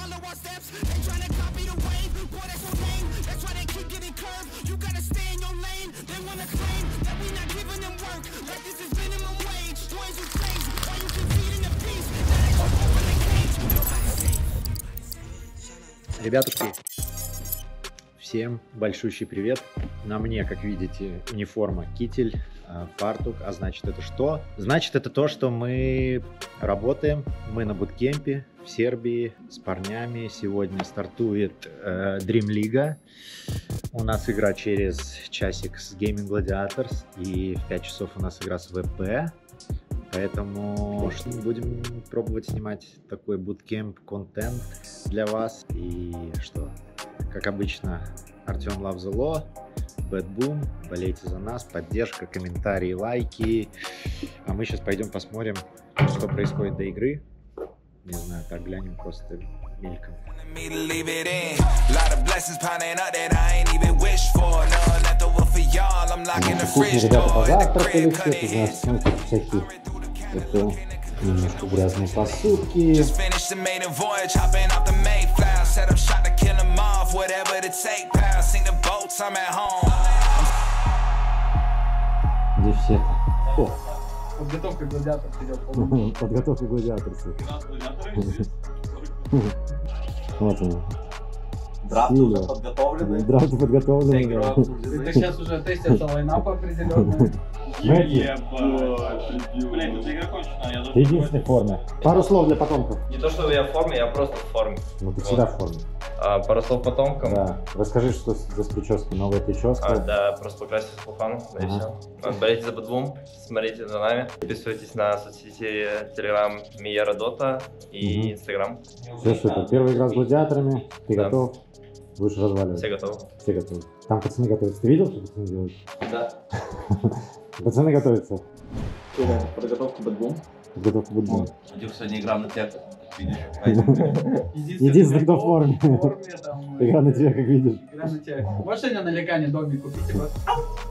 Ребятушки, всем большущий привет. На мне, как видите, униформа китель, фартук. А значит это что? Значит это то, что мы работаем. Мы на буткемпе в Сербии с парнями. Сегодня стартует Dream League. У нас игра через часик с Gaming Gladiators. И в 5 часов у нас игра с ВП. Поэтому будем пробовать снимать такой буткемп-контент для вас. И что? Как обычно, Артем Love the Law, Bad Boom, болейте за нас, поддержка, комментарии, лайки. А мы сейчас пойдем посмотрим, что происходит до игры. Не знаю, так глянем просто мельком. Ребята позавтракали все, тут у нас всякие немножко грязные посудки. Где все? Подготовка гладиаторов идет. Подготовка гладиаторов. Вот он. Драфт уже подготовленный. Драфт подготовленный. Это сейчас уже тестится лайнап определенный. Блин, тут игра кончена. Ты единственный в форме. Пару слов для потомков. Не то, что я в форме, я просто в форме. Ну ты всегда в форме. Пару слов потомкам. Да. Расскажи, что за прическа, новая прическа. Да, просто покраситься по фану, да и все. Болейте за Bad Boom, смотрите за нами. Подписывайтесь на соцсети Telegram Miyara Dota и Instagram. Все супер. Первая игра с гладиаторами. Ты готов? Будешь разваливать? Все готовы. Все готовы. Там пацаны готовятся. Ты видел, что пацаны делают? Да. Пацаны готовятся. Подготовка Bad Boom. Подготовка Bad Boom. Идем сегодня игра на театр. Единственный, кто в форме. Игра на тебя, как видишь. Игра на тебя. Можешь сегодня на легане домик купить и просто...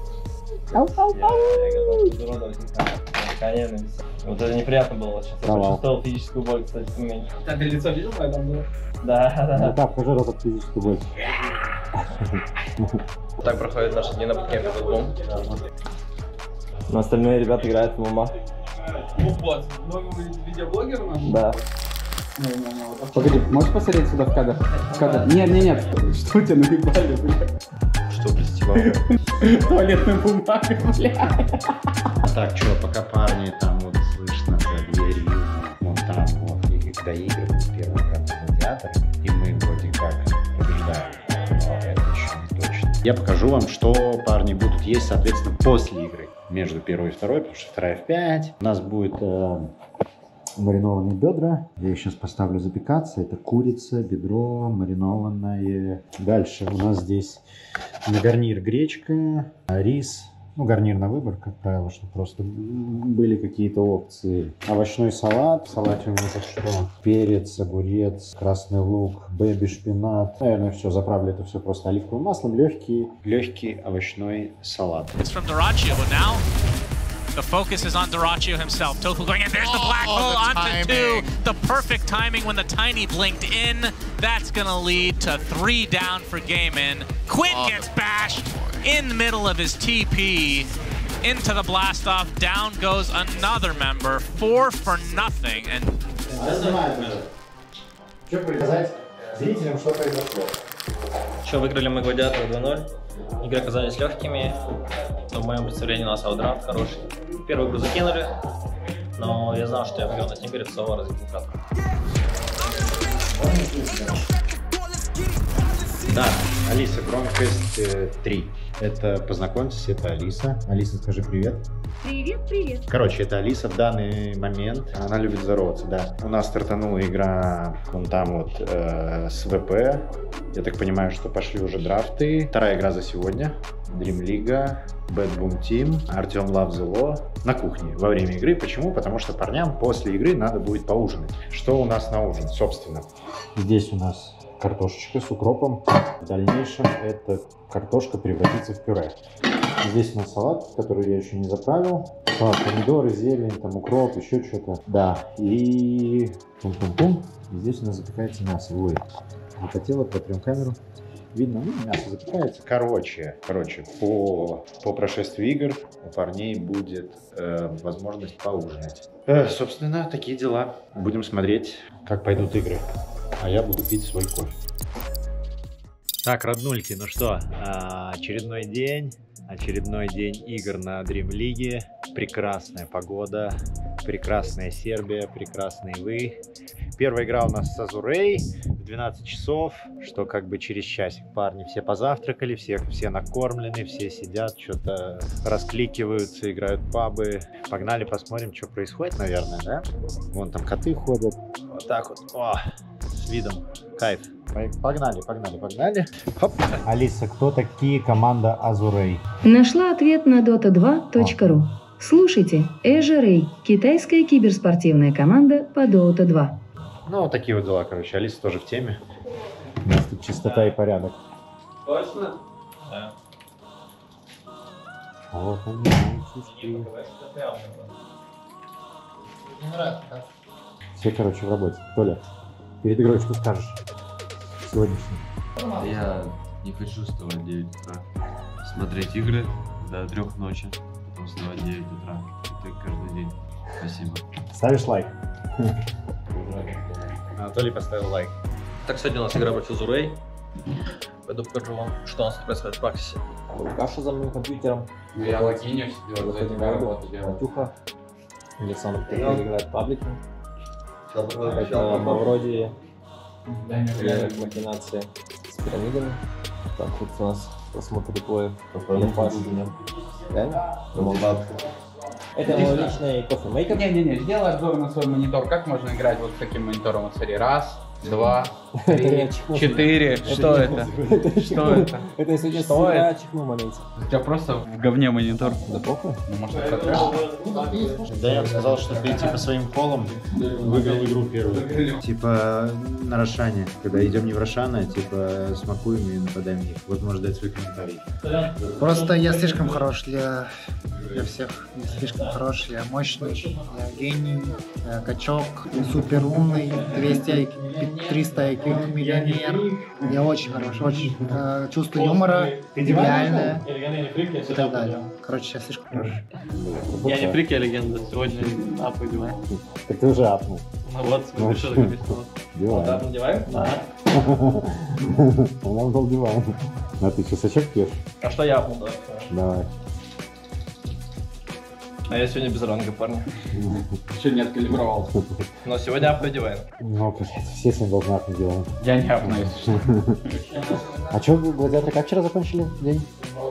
Вот это неприятно было сейчас. Я почувствовал физическую боль, кстати, в моменте. Ты лицо видел, поэтому было? Да. Да, покажи раз от физической боль. Так проходят наши дни на буткемпе Bad Boom. Но остальные ребята играют в ММА. Вот, новый видеоблогер у нас? Да. Погоди, можешь посмотреть сюда в кадр? Нет. Что у тебя наебали, блядь? Что, простите, Туалетную бумагу, блядь. Так, что, пока парни там вот слышно за дверью, вон там вот, и доигрывают первый раз гладиатор, и мы вроде как побеждаем, но это еще не точно. Я покажу вам, что парни будут есть, соответственно, после игры, между первой и второй, потому что вторая в 5. У нас будет маринованные бедра. Я их сейчас поставлю запекаться. Это курица, бедро маринованное. Дальше у нас здесь на гарнир гречка, рис. Ну, гарнир на выбор, как правило, чтобы просто были какие-то опции. Овощной салат. В салате у меня что? Перец, огурец, красный лук, бэби, шпинат. Наверное, все. Заправлю это все просто оливковым маслом. Легкий овощной салат. The focus is on Dyrachyo himself. Tofu going in. There's the black hole onto 2. The perfect timing when the Tiny blinked in. That's going to lead to 3 down for Gaimin. Quinn gets bashed in the middle of his TP into the blast off. Down goes another member. 4 for nothing. And Что показать зрителям, что произошло? Что, выиграли мы Гладиатор 2-0. Игры оказались легкими. Но в моем представлении у нас аутдрафт хороший. Первую игру закинули, но я знал, что я выиграл на снегоре в соло разъединкатор. Да, Алиса, громкость 3. Это познакомьтесь, это Алиса. Алиса, скажи привет. Привет. Короче, это Алиса в данный момент. Она любит здороваться, да. У нас стартанула игра вон там вот с ВП. Я так понимаю, что пошли уже драфты. Вторая игра за сегодня. Dream League, Bad Boom Team, Артем Love the Law на кухне во время игры. Почему? Потому что парням после игры надо будет поужинать. Что у нас на ужин, собственно? Здесь у нас картошечка с укропом. В дальнейшем эта картошка превратится в пюре. Здесь у нас салат, который я еще не заправил. Помидоры, зелень, там укроп, еще что-то. Да, и пум-пум-пум. И здесь у нас запекается мясо. Ой, захотела, протрем камеру. Видно, ну, мясо запекается. Короче, по прошествии игр у парней будет возможность поужинать. Собственно, такие дела. Будем смотреть, как пойдут игры. А я буду пить свой кофе. Так, роднульки, ну что, очередной день игр на Dream League. Прекрасная погода, прекрасная Сербия, прекрасные вы. Первая игра у нас с Азурей в 12 часов, что как бы через часик. Парни все позавтракали, все накормлены, все сидят, что-то раскликиваются, играют пабы. Погнали, посмотрим, что происходит, наверное, да? Вон там коты ходят. Вот так вот. О, с видом. Кайф. Погнали. Хоп. Алиса, кто такие команда Азурей? Нашла ответ на dota2.ru. Слушайте, Azurey – китайская киберспортивная команда по Dota 2. Ну, вот такие вот дела, короче. Алиса тоже в теме. У нас тут чистота и порядок. Точно? Да. Вот он, Не нравится, да? все, короче, в работе. Толя, перед игрой что скажешь? Сегодняшний. Я не хочу вставать в 9 утра. Смотреть игры до 3 ночи. Потом вставать в 9 утра. И так каждый день. Спасибо. Ставишь лайк? Анатолий поставил лайк. Так, сегодня у нас игра против Азурей. Пойду покажу вам, что у нас происходит в практике. Каша за моим компьютером. Я логинюсь, делаю за тебя работу делаю. Матюха. Александр теперь играет в паблике. Это Мавроди и махинации с пирамидами. Так, тут у нас просмотр реплеев. Реально? Это мой личный кофемейкер. Не-не-не, сделай обзор на свой монитор. Как можно играть вот с таким монитором? Вот смотри, раз, два, три, четыре. Что это? Что это? Это если я чихну в моменте. У тебя просто в говне монитор. Да похуй. Ну, может, это Да, я сказал, что ты типа своим полом выиграл игру первую. Типа на Рошане. Когда идем не в Рошан, а типа смакуем и нападаем на них. Вот можешь дать свой комментарий. Просто я слишком хорош для всех. Я слишком хорош, я мощный, я гений, я качок, супер умный, 300 IQ миллионер. Я очень хорош, очень. Чувство юмора идеальное и так далее. Короче, я слишком хорош. Я не фрик, я легенда. Сегодня апу одеваю. Так ты уже апнул. Ну вот, решил так объяснил. Диван. Надеваем? Да. У нас был диван. А ты что, сачок пьешь? А что я апнул, да? Давай. А я сегодня без ранга, парни. еще не откалибровал. Но сегодня апу одеваем. Ну, блядь, все с ним должны апнуть диван. Я не апну, если что. А что, гладиаторы как вчера закончили день?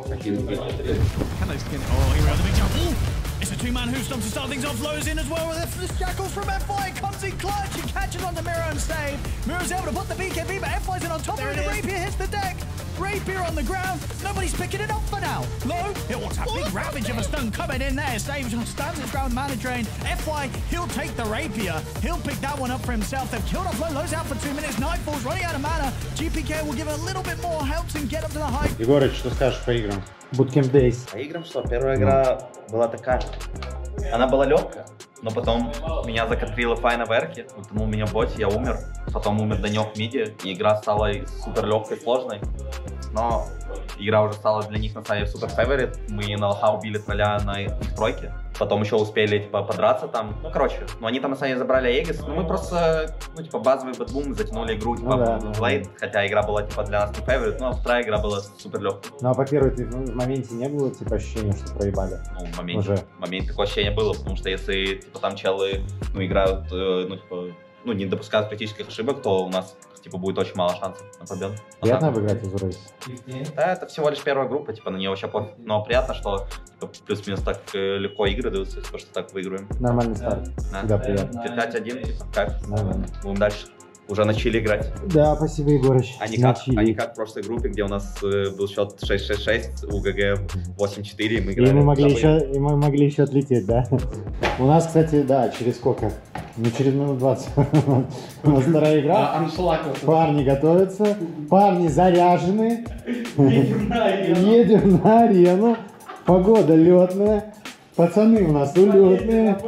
It's a two-man who stomps to start things off. Lows in as well with the Jackals from FY. Comes in clutch and catches onto Miro and save. Miro's able to put the BKB, but FY's in on top of it. Rapier hits the deck. Rapier on the ground. Nobody's picking it up for now. Low, it wants a big ravage of a stun coming in there. Saves stands his ground mana drain. FY, he'll take the Rapier. He'll pick that one up for himself. They've killed off Low. Low's out for 2 minutes. Nightfall's running out of mana. GPK will give it a little bit more, helps him get up to the high. Егорыч, что скажешь по играм? Bootcamp Days. По играм что? Первая игра была такая. Она была легкая, но потом меня закатрила Файна в эрке, утонул меня в боте, я умер. Потом умер Данек в миде, и игра стала супер легкой, сложной. Но игра уже стала для них на самом деле супер фаворит. Мы на лоха убили тролля на их тройке. Потом еще успели типа подраться там. Ну короче, они там на самом деле забрали Аегис. Но мы просто, типа базовый бэтбум, затянули игру типа в лейт. Хотя игра была типа для нас не фаворит, но вторая игра была супер легкой. Ну а по первой ты в моменте не было типа ощущения, что проебали? Ну в моменте такое ощущение было, потому что если типа там челы играют, не допускают критических ошибок, то у нас типа будет очень мало шансов на победу. Приятно обыграть Азурей? Да, это всего лишь первая группа, типа на нее вообще пофиг. Но приятно, что типа, плюс-минус так легко игры даются, типа, что так выигрываем. Нормальный старт. Да. Всегда приятно. 5-1, типа, кайф. Нормально. Будем дальше. Уже начали играть. Да, спасибо, Егорыч. А не как в прошлой группе, где у нас был счет 6-6-6, у ГГ 8-4, мы играли. И мы могли еще отлететь, да? У нас, кстати, да, через сколько? Ну, через минут 20. У нас вторая игра. Парни готовятся, парни заряжены. Едем на арену. Погода летная. Пацаны у нас улетные.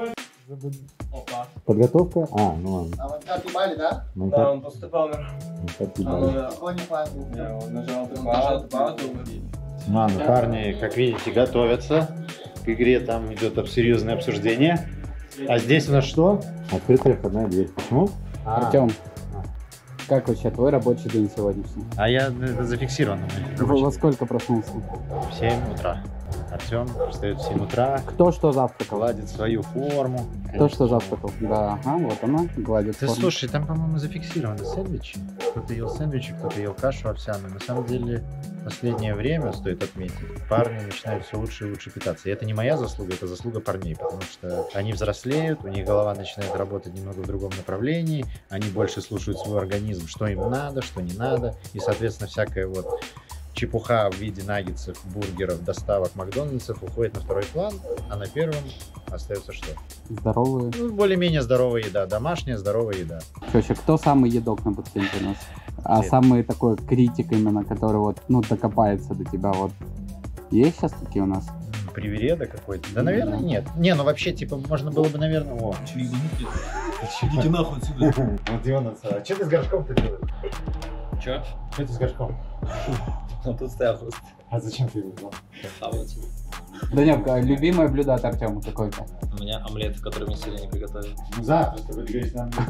Подготовка? А, ну ладно. А вот как ебали, да? Да, он просто помер. Он не плавил. Он нажал паузу. Ладно, парни, как видите, готовятся к игре, там идет серьезное обсуждение. А здесь у нас что? Открытая входная дверь. Почему? Артем, как вообще твой рабочий день сегодняшний? А я это зафиксировано. Во сколько проснулся? В 7 утра. Артем встает в 7 утра. Кто что завтракал? Гладит свою форму. Кто что завтракал? Да, ага, вот она гладит Ты форму. слушай, там, по-моему, зафиксированы сэндвичи. Кто-то ел сэндвичи, кто-то ел кашу овсяную. На самом деле, в последнее время, стоит отметить, парни начинают все лучше и лучше питаться. И это не моя заслуга, это заслуга парней, потому что они взрослеют, у них голова начинает работать немного в другом направлении, они больше слушают свой организм, что им надо, что не надо, и, соответственно, всякая вот чепуха в виде наггетсов, бургеров, доставок Макдональдсов уходит на второй план, а на первом остается что? Здоровые. Ну, более-менее здоровая еда, домашняя здоровая еда. Чё, кто самый едок на буткемпе у нас? А самый такой критик именно, который вот, ну, докопается до тебя, вот. Есть сейчас такие у нас? Привереда какой-то? Да, наверное, нет. Не, ну вообще, типа, можно было бы, наверное, о. Идите нахуй отсюда. Вот Дионас, а что ты с горшком-то делаешь? Чё? Что ты с горшком? Он тут стоял просто. А зачем ты его взял? Хавать. Данёк, любимое блюдо от Артема какое-то? У меня омлет, который мне сегодня не приготовили. Ну завтра, чтобы ты говоришь нам.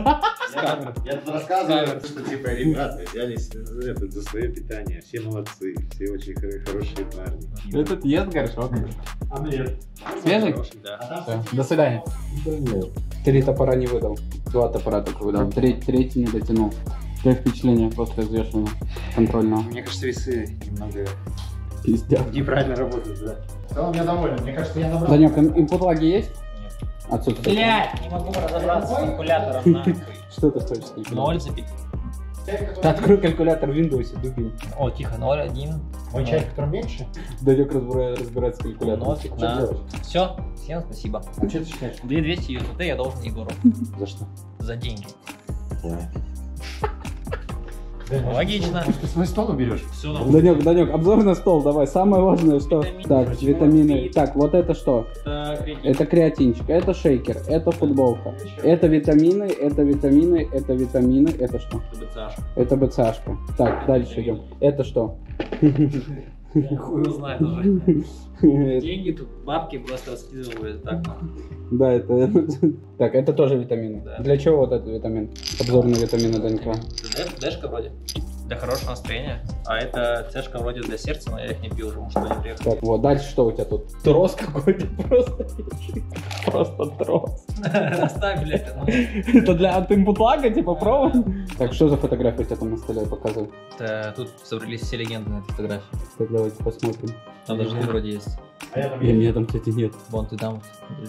Я тут рассказываю, что типа, ребята, взялись за свое питание. Все молодцы, все очень хорошие парни. Этот ест горшок. Омлет. Свежий? Да. Всё, до свидания. 3 топора не выдал. 2 топора только выдал. Третий не дотянул. Какое впечатление после взвешивания контрольного? Мне кажется, весы немного Пиздят. неправильно работают, да. В целом я доволен. Мне кажется, я набрал. Данёк, инпут-лаги есть? Нет. Отсутствует. Блядь, не могу разобраться с калькулятором, нахуй. Что ты хочешь сказать? 0 запить. Ты открой калькулятор в Windows, дубин. О, тихо, 0, 1. Мой чай, который меньше? Данёк разбирается с калькулятором. Все, всем спасибо. А что ты считаешь? 2200 USDT я должен Егору. За что? За деньги. Да, логично. Может, ты свой стол уберешь? Все, Данёк, обзор на стол, давай. Самое важное, что... Так, витамины. Так, вот это что? Это креатинчик, это шейкер, это футболка. Это витамины, это витамины, это витамины, это что? Это БЦАшка. Так, дальше идем. Это что? Хуй узнает уже. Деньги тут, бабки просто скидывают так. Да, это... Так, это тоже витамины. Да. Для чего вот этот витамин? Обзор на витамины Данька. Дэшка вроде. Для хорошего настроения. А это цешка вроде для сердца, но я их не пью уже, может они приехали. Так, вот, дальше что у тебя тут? Трос какой-то просто. Просто трос. Оставь, блядь. Это для от инпутлага, типа, провод? Так, что за фотография у тебя там на столе показывает? Тут собрались все легенды на этой фотографии. Так, давайте посмотрим. Там даже ты вроде есть. И меня там, кстати, нет. Вон ты там.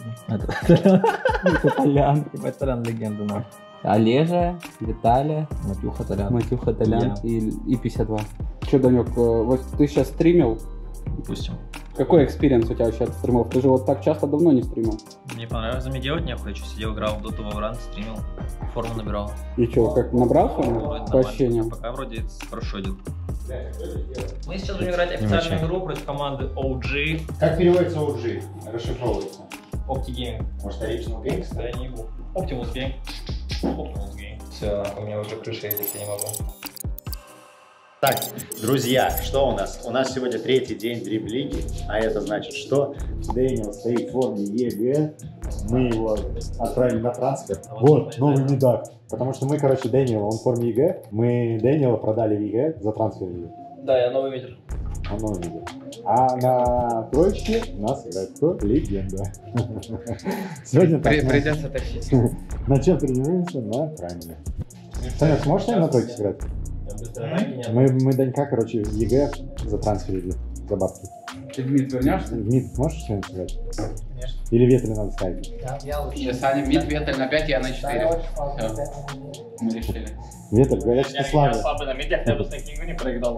Это Толян. Ебать, Толян легенда, нахуй. Олежа, Виталия, Матюха Толян. Матюха Толян и 52. Че, Данек, вот ты сейчас стримил? Допустим. Какой экспириенс у тебя вообще от стримов? Ты же вот так часто давно не стримил. Мне понравилось, за меня делать нехуй. Я что, сидел, играл в доту, во Врант, стримил, форму набирал. И что, как набрался Вроде по ощущениям? Пока вроде хорошо идет. Мы сейчас будем играть официальную игру против команды OG. Как переводится OG? Расшифровывается. OptiGame. Может, Original Games? Да, я не ебу. Optimus Game. Optimus Game. Все, у меня уже крыша едет, я не могу. Так, друзья, что у нас? У нас сегодня 3-й день Дрип-лиги, а это значит, что Дэниел стоит в форме ЕГЭ, мы его отправили на трансфер. Вот, новый медак. Потому что мы, короче, Дэниела, он в форме ЕГЭ, мы Дэниела продали в ЕГЭ за трансфер. Да, я новый ветер. Он новый ЕГЭ. А на троечке у нас играет кто? Легенда. Сегодня так. Придется тащить. На чем тренируемся? На праймере. Саня, сможешь на тройке сыграть? Мы Данька, короче, в ЕГЭ затрансферили за бабки. Ты, Дмит, вернешься? Дмит, можешь что-нибудь сыграть? Конечно. Или ветры надо ставить? Я Саня, Мид, Ветель на 5, я на 4. Все, мы решили. Ветры, говорят, что слабый. Я слабый на медиах, я бы с книгу не проиграл.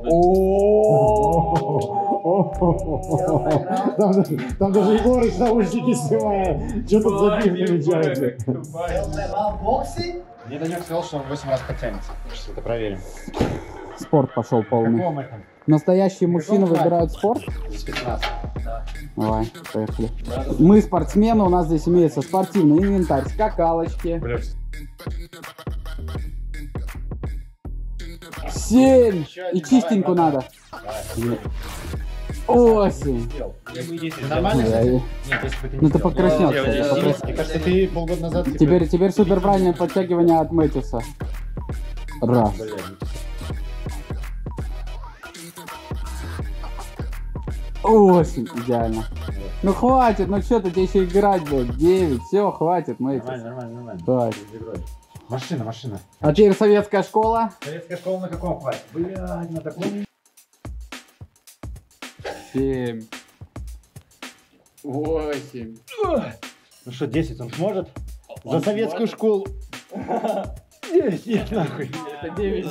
Там даже Егорыч наушники снимает. Что тут за пив намечается? Мне Данек сказал, что он 8 раз потянется. Сейчас это проверим. Спорт пошел полный. Какого мы там? Настоящие мужчины выбирают спорт? За 15. Давай, поехали. Мы спортсмены, у нас здесь имеется спортивный инвентарь, скакалочки. 7! И чистенько надо. 8. Нормально? Ну ты покраснел. Мне кажется, ты полгода назад... Теперь супер правильное подтягивание от Мэтьюса. Раз. 8, идеально. Ну хватит, ну что ты, тебе еще играть, блядь, 9, все, хватит, Мэтьюс. Нормально. Хватит. Машина. А теперь советская школа. Советская школа на каком хватит? Блядь, на таком... 7. 8. Ну что, 10 он сможет? За советскую школу. 9, нет, нахуй. Это 9.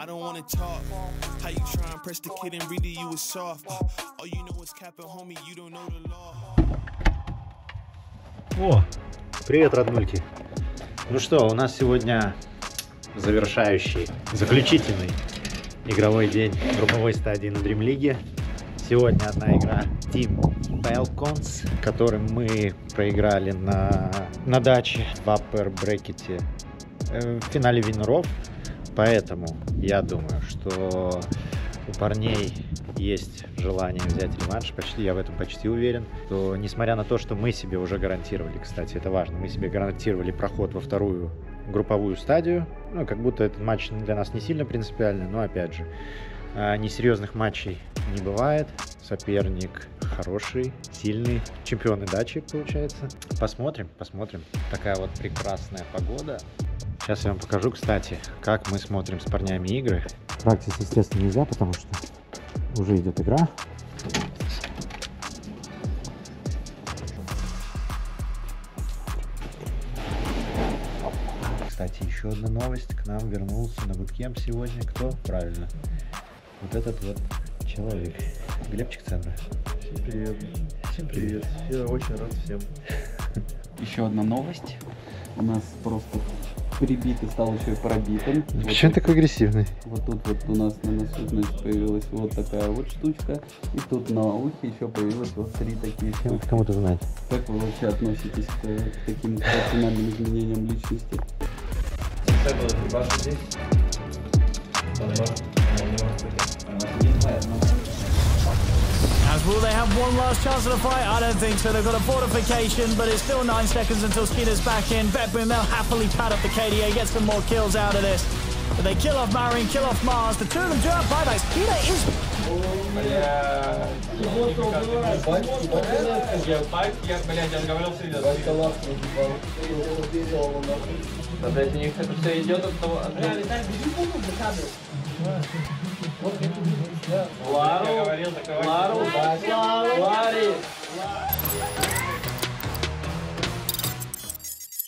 О, привет, роднульки. Ну что, у нас сегодня заключительный игровой день групповой стадии на Dream League. Сегодня одна игра Team Falcons, которым мы проиграли на даче в upper bracket в финале виннеров. Поэтому я думаю, что у парней есть желание взять реванш. Я в этом почти уверен. То, несмотря на то, что мы себе уже гарантировали, кстати, это важно, мы себе гарантировали проход во вторую групповую стадию. Ну, как будто этот матч для нас не сильно принципиальный, но опять же, несерьезных матчей не бывает. Соперник хороший, сильный. Чемпионы дачи, получается. Посмотрим. Такая вот прекрасная погода. Сейчас я вам покажу, кстати, как мы смотрим с парнями игры. Практис, естественно, нельзя, потому что уже идет игра. Кстати, еще одна новость. К нам вернулся на буткемп сегодня. Кто? Правильно. Вот этот вот человек. Глебчик Цендра. Всем привет. Всем привет. Я очень рад всем. Еще одна новость. У нас просто прибитый стал еще и пробитым. Почему он такой агрессивный? Вот тут вот у нас на носу, значит, появилась вот такая вот штучка. И тут на ухе еще появилось вот 3 такие штуки. Кому-то знать. Как вы вообще относитесь к таким кардинальным изменениям личности? As will they have one last chance of the fight? I don't think so. They've got a fortification, but it's still 9 seconds until Skinner's back in. Betboom, they'll happily pad up the KDA, get some more kills out of this. But they kill off Marine, kill off Mars. The two of them do have buybacks. Skinner is... Блять, у них это все идет от того... Клару